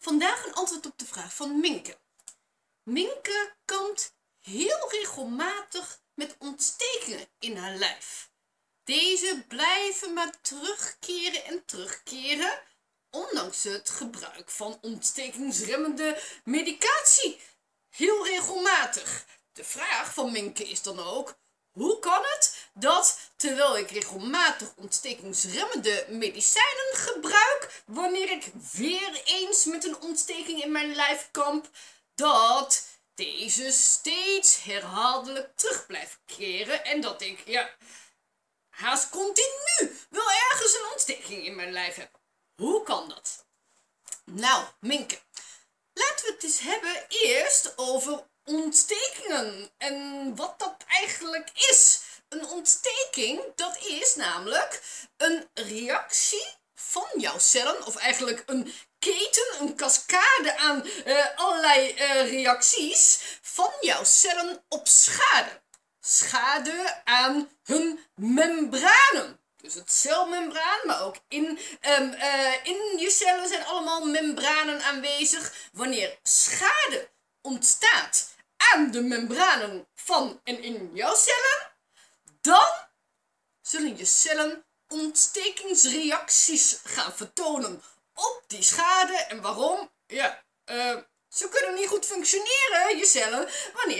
Vandaag een antwoord op de vraag van Minke. Minke kampt heel regelmatig met ontstekingen in haar lijf. Deze blijven maar terugkeren en terugkeren, ondanks het gebruik van ontstekingsremmende medicatie. Heel regelmatig. De vraag van Minke is dan ook: hoe kan het dat, terwijl ik regelmatig ontstekingsremmende medicijnen gebruik, wanneer ik weer eens met een ontsteking in mijn lijf kamp, dat deze steeds herhaaldelijk terug blijft keren en dat ik, haast continu wel ergens een ontsteking in mijn lijf heb? Hoe kan dat? Nou, Minke, laten we het eens hebben eerst over ontstekingen en wat dat eigenlijk is. Een ontsteking, dat is namelijk een reactie van jouw cellen, of eigenlijk een keten, een cascade aan allerlei reacties van jouw cellen op schade. Schade aan hun membranen. Dus het celmembraan, maar ook in je cellen zijn allemaal membranen aanwezig. Wanneer schade ontstaat aan de membranen van en in jouw cellen, dan zullen je cellen ontstekingsreacties gaan vertonen op die schade. En waarom? Ze kunnen niet goed functioneren, je cellen,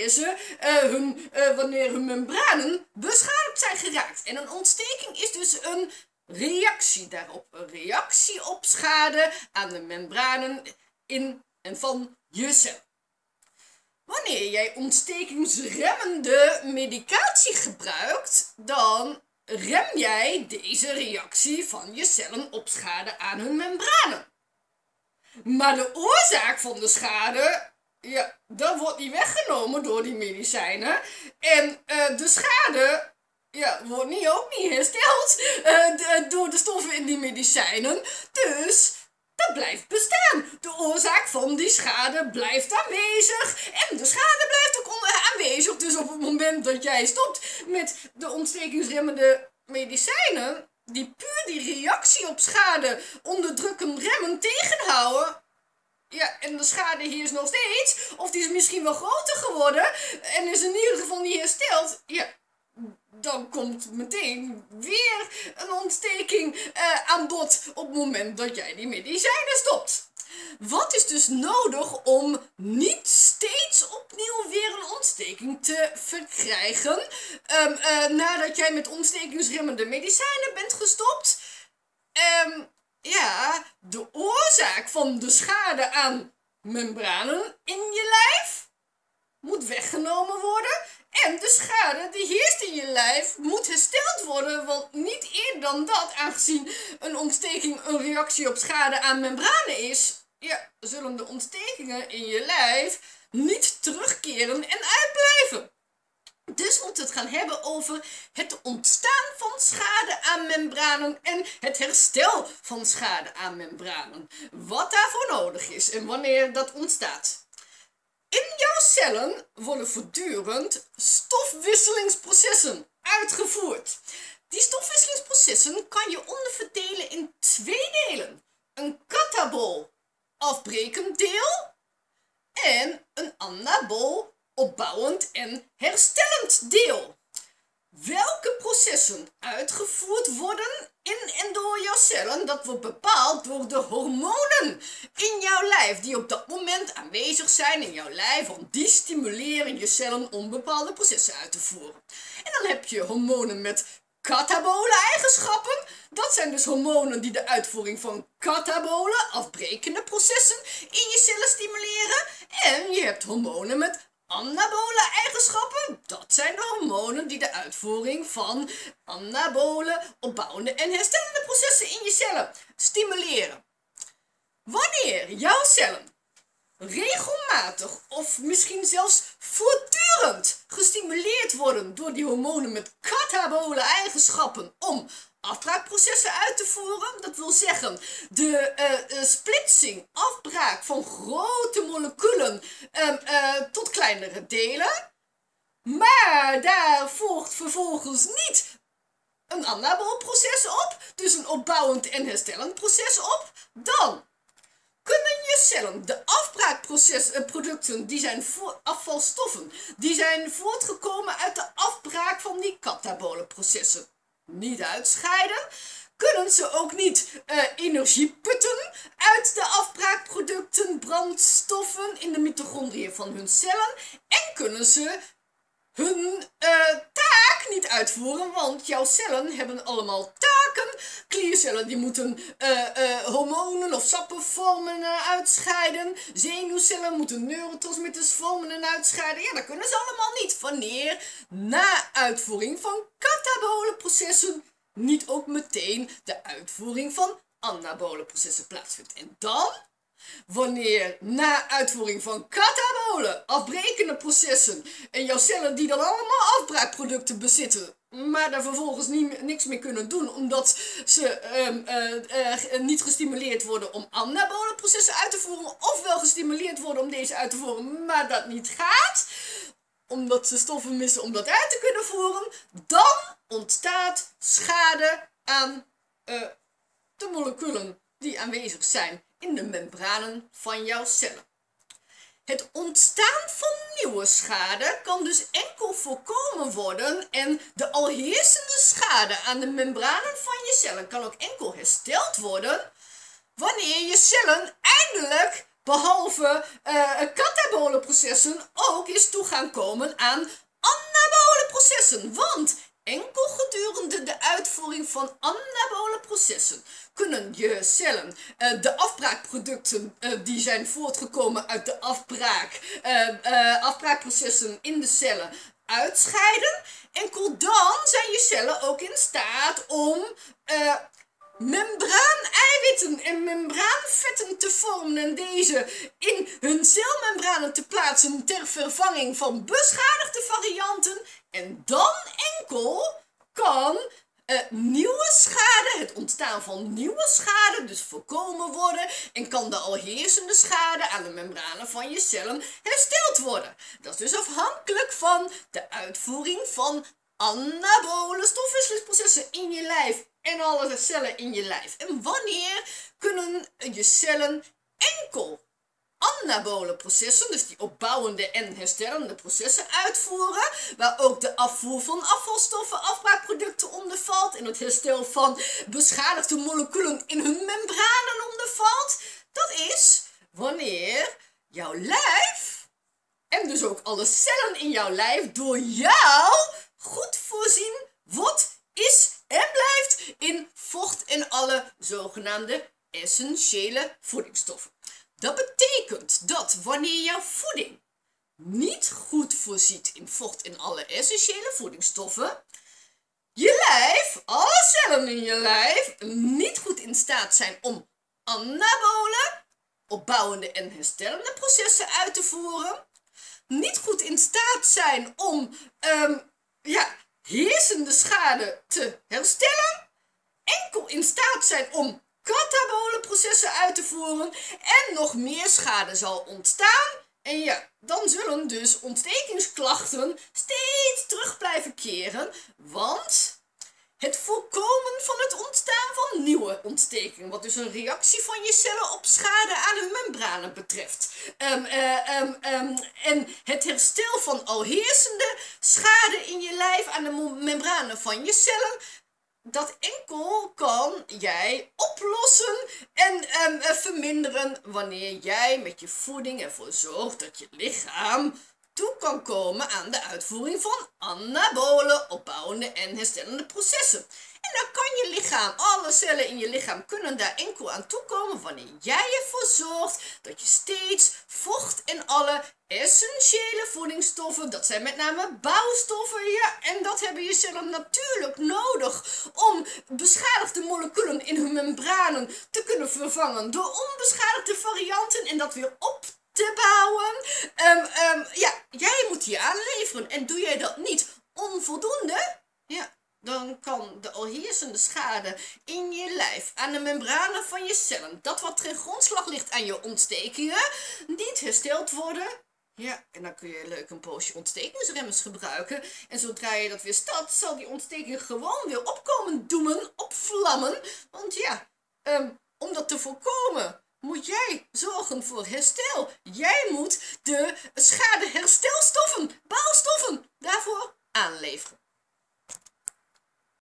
wanneer hun membranen beschadigd zijn geraakt. En een ontsteking is dus een reactie daarop. Een reactie op schade aan de membranen in en van je cel. Wanneer jij ontstekingsremmende medicatie gebruikt, dan rem jij deze reactie van je cellen op schade aan hun membranen. Maar de oorzaak van de schade, dat wordt niet weggenomen door die medicijnen. En de schade, wordt ook niet hersteld door de stoffen in die medicijnen. Dus dat blijft bestaan. De oorzaak van die schade blijft aanwezig. En de schade blijft ook aanwezig. Dus op het moment dat jij stopt met de ontstekingsremmende medicijnen, die puur die reactie op schade onderdrukken, remmen, tegenhouden, en de schade hier is nog steeds, of die is misschien wel groter geworden en is in ieder geval niet hersteld, dan komt meteen weer een ontsteking aan bod op het moment dat jij die medicijnen stopt. Wat is dus nodig om niet steeds opnieuw weer een ontsteking te verkrijgen nadat jij met ontstekingsremmende medicijnen bent gestopt? De oorzaak van de schade aan membranen in je lijf moet weggenomen worden. En de schade die heerst in je lijf moet hersteld worden, want niet eerder dan dat, aangezien een ontsteking een reactie op schade aan membranen is, zullen de ontstekingen in je lijf niet terugkeren en uitblijven. Dus moeten we het gaan hebben over het ontstaan van schade aan membranen en het herstel van schade aan membranen. Wat daarvoor nodig is en wanneer dat ontstaat. In jouw cellen worden voortdurend stofwisselingsprocessen uitgevoerd. Die stofwisselingsprocessen kan je onderverdelen in twee delen. Een katabool afbrekend deel en een anabool opbouwend en herstellend deel. Welke processen uitgevoerd worden in en door jouw cellen, dat wordt bepaald door de hormonen in jouw lijf, die op dat moment aanwezig zijn in jouw lijf, want die stimuleren je cellen om bepaalde processen uit te voeren. En dan heb je hormonen met katabole eigenschappen. Dat zijn dus hormonen die de uitvoering van katabole, afbrekende processen, in je cellen stimuleren. En je hebt hormonen met anabole eigenschappen. Dat zijn de hormonen die de uitvoering van anabole, opbouwende en herstellende processen in je cellen stimuleren. Wanneer jouw cellen regelmatig of misschien zelfs voortdurend gestimuleerd worden door die hormonen met katabole eigenschappen om afbraakprocessen uit te voeren, dat wil zeggen de splitsing, afbraak van grote moleculen tot kleinere delen, maar daar volgt vervolgens niet een anabool proces op, dus een opbouwend en herstellend proces op, dan kunnen je cellen cellen. De afbraakproducten, die zijn afvalstoffen. Die zijn voortgekomen uit de afbraak van die katabole processen. Niet uitscheiden. Kunnen ze ook niet energie putten uit de afbraakproducten, brandstoffen in de mitochondriën van hun cellen. En kunnen ze hun taak niet uitvoeren, want jouw cellen hebben allemaal taken. Kliercellen die moeten hormonen of sappen vormen en uitscheiden. Zenuwcellen moeten neurotransmitters vormen en uitscheiden. Ja, dat kunnen ze allemaal niet. Wanneer na uitvoering van katabole processen niet ook meteen de uitvoering van anabole processen plaatsvindt. En dan, wanneer na uitvoering van katabole, afbrekende processen, en jouw cellen die dan allemaal afbraakproducten bezitten, maar daar vervolgens niks meer kunnen doen, omdat ze niet gestimuleerd worden om anabole processen uit te voeren, ofwel gestimuleerd worden om deze uit te voeren, maar dat niet gaat, omdat ze stoffen missen om dat uit te kunnen voeren, dan ontstaat schade aan de moleculen die aanwezig zijn in de membranen van jouw cellen. Het ontstaan van nieuwe schade kan dus enkel voorkomen worden en de al heersende schade aan de membranen van je cellen kan ook enkel hersteld worden wanneer je cellen eindelijk, behalve katabole processen, ook eens toe gaan komen aan anabole processen. Want enkel gedurende de uitvoering van anabole processen kunnen je cellen de afbraakproducten die zijn voortgekomen uit de afbraakprocessen in de cellen uitscheiden. Enkel dan zijn je cellen ook in staat om membraaneiwitten en membraanvetten te vormen en deze in hun celmembranen te plaatsen ter vervanging van beschadigde varianten. En dan enkel kan nieuwe schade, het ontstaan van nieuwe schade, dus voorkomen worden en kan de al heersende schade aan de membranen van je cellen hersteld worden. Dat is dus afhankelijk van de uitvoering van anabole stofwisselingsprocessen in je lijf en alle cellen in je lijf. En wanneer kunnen je cellen enkel anabole processen, dus die opbouwende en herstellende processen uitvoeren, waar ook de afvoer van afvalstoffen, afbraakproducten onder valt en het herstel van beschadigde moleculen in hun membranen onder valt. Dat is wanneer jouw lijf en dus ook alle cellen in jouw lijf door jou goed voorzien wordt, is en blijft in vocht en alle zogenaamde essentiële voedingsstoffen. Dat betekent dat wanneer jouw voeding niet goed voorziet in vocht en alle essentiële voedingsstoffen, je lijf, alle cellen in je lijf, niet goed in staat zijn om anabole, opbouwende en herstellende processen uit te voeren, niet goed in staat zijn om heersende schade te herstellen, enkel in staat zijn om katabole processen uit te voeren en nog meer schade zal ontstaan. En ja, dan zullen dus ontstekingsklachten steeds terug blijven keren, want het voorkomen van het ontstaan van nieuwe ontstekingen, wat dus een reactie van je cellen op schade aan hun membranen betreft. En het herstel van al heersende schade in je lijf aan de membranen van je cellen, dat enkel kan jij oplossen en verminderen wanneer jij met je voeding ervoor zorgt dat je lichaam toe kan komen aan de uitvoering van anabole, opbouwende en herstellende processen. En dan kan je lichaam, alle cellen in je lichaam kunnen daar enkel aan toekomen wanneer jij ervoor zorgt dat je steeds vocht en alle essentiële voedingsstoffen, dat zijn met name bouwstoffen, ja, en dat hebben je cellen natuurlijk nodig om beschadigde moleculen in hun membranen te kunnen vervangen door onbeschadigde varianten en dat weer op te bouwen. Jij moet die aanleveren en doe jij dat niet onvoldoende, ja, dan kan de al heersende schade in je lijf aan de membranen van je cellen, dat wat ten grondslag ligt aan je ontstekingen, niet hersteld worden. Ja, en dan kun je leuk een poosje ontstekingsremmers gebruiken. En zodra je dat weer start, zal die ontsteking gewoon weer opkomen doemen, opvlammen. Want ja, om dat te voorkomen, moet jij zorgen voor herstel. Jij moet de schadeherstelstoffen, bouwstoffen, daarvoor aanleveren.